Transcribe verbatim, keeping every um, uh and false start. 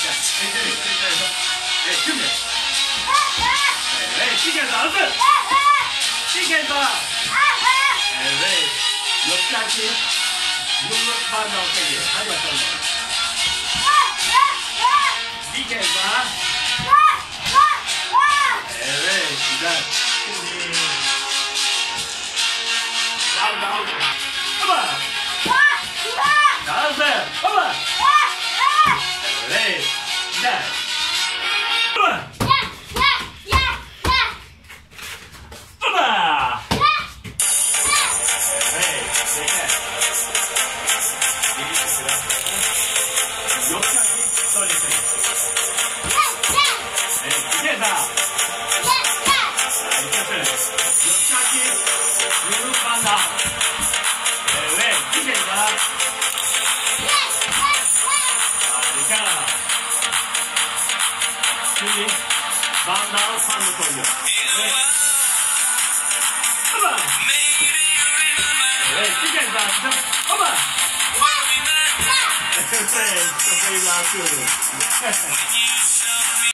Evet, şimdi. Evet, bir kez daha hazır. Bir kez daha. Evet. Yoksa ki yumruk bardağı geliyor. Hadi bakalım. Bir kez daha. Evet, güzel. Şimdi. Bardağı. Ama. Hazır. Ama. Evet. Güzel. Ama. Ama. Evet. Yeter. Yedi sıra. Yoksa ki söylesene. Evet. Bir kez daha. Harikasın. Yoksa ki yumruk bandağı. Evet. Bir kez daha. Harika. Şimdi bandağı sandık oluyor. Evet. Ama. Evet. Bir kez daha atacağım. Ama. Evet. Kafayı dağıtıyorum.